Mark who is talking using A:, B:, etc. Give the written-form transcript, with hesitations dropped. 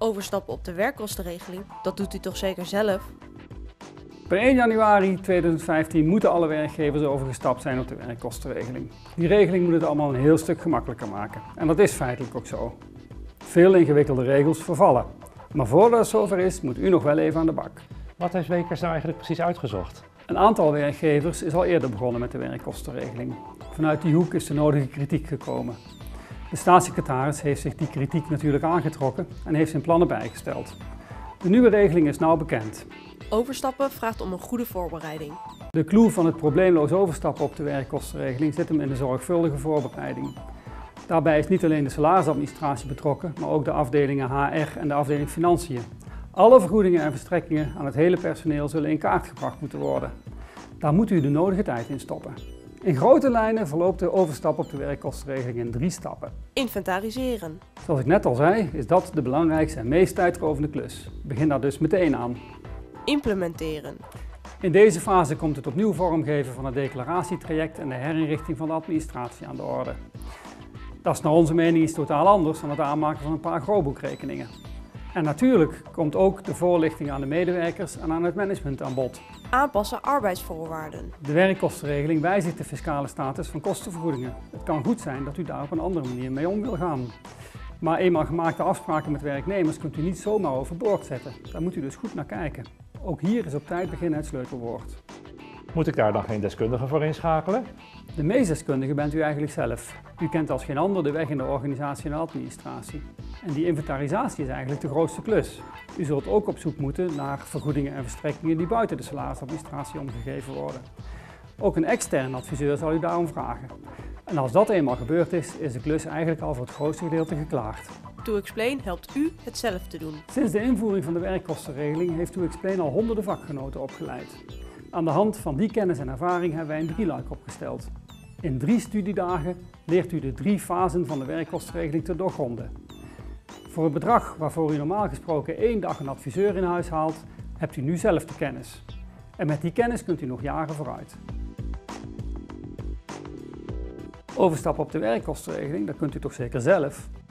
A: Overstappen op de werkkostenregeling, dat doet u toch zeker zelf?
B: Per 1 januari 2015 moeten alle werkgevers overgestapt zijn op de werkkostenregeling. Die regeling moet het allemaal een heel stuk gemakkelijker maken. En dat is feitelijk ook zo. Veel ingewikkelde regels vervallen. Maar voordat het zover is, moet u nog wel even aan de bak.
C: Wat heeft Wekers nou eigenlijk precies uitgezocht?
B: Een aantal werkgevers is al eerder begonnen met de werkkostenregeling. Vanuit die hoek is de nodige kritiek gekomen. De staatssecretaris heeft zich die kritiek natuurlijk aangetrokken en heeft zijn plannen bijgesteld. De nieuwe regeling is nou bekend.
A: Overstappen vraagt om een goede voorbereiding.
B: De clou van het probleemloos overstappen op de werkkostenregeling zit hem in de zorgvuldige voorbereiding. Daarbij is niet alleen de salarisadministratie betrokken, maar ook de afdelingen HR en de afdeling Financiën. Alle vergoedingen en verstrekkingen aan het hele personeel zullen in kaart gebracht moeten worden. Daar moet u de nodige tijd in stoppen. In grote lijnen verloopt de overstap op de werkkostenregeling in 3 stappen.
A: Inventariseren.
B: Zoals ik net al zei, is dat de belangrijkste en meest tijdrovende klus. Begin daar dus meteen aan.
A: Implementeren.
B: In deze fase komt het opnieuw vormgeven van het declaratietraject en de herinrichting van de administratie aan de orde. Dat is naar onze mening iets totaal anders dan het aanmaken van een paar grootboekrekeningen. En natuurlijk komt ook de voorlichting aan de medewerkers en aan het management aan bod.
A: Aanpassen arbeidsvoorwaarden.
B: De werkkostenregeling wijzigt de fiscale status van kostenvergoedingen. Het kan goed zijn dat u daar op een andere manier mee om wil gaan. Maar eenmaal gemaakte afspraken met werknemers kunt u niet zomaar overboord zetten. Daar moet u dus goed naar kijken. Ook hier is op tijd beginnen het sleutelwoord.
C: Moet ik daar dan geen deskundige voor inschakelen?
B: De meest deskundige bent u eigenlijk zelf. U kent als geen ander de weg in de organisatie en de administratie. En die inventarisatie is eigenlijk de grootste klus. U zult ook op zoek moeten naar vergoedingen en verstrekkingen die buiten de salarisadministratie omgegeven worden. Ook een externe adviseur zal u daarom vragen. En als dat eenmaal gebeurd is de klus eigenlijk al voor het grootste gedeelte geklaard.
A: ToExplain helpt u het zelf te doen.
B: Sinds de invoering van de werkkostenregeling heeft ToExplain al honderden vakgenoten opgeleid. Aan de hand van die kennis en ervaring hebben wij een 3-luik opgesteld. In 3 studiedagen leert u de 3 fasen van de werkkostenregeling te doorgronden. Voor het bedrag waarvoor u normaal gesproken 1 dag een adviseur in huis haalt, hebt u nu zelf de kennis. En met die kennis kunt u nog jaren vooruit. Overstappen op de werkkostenregeling, dat kunt u toch zeker zelf?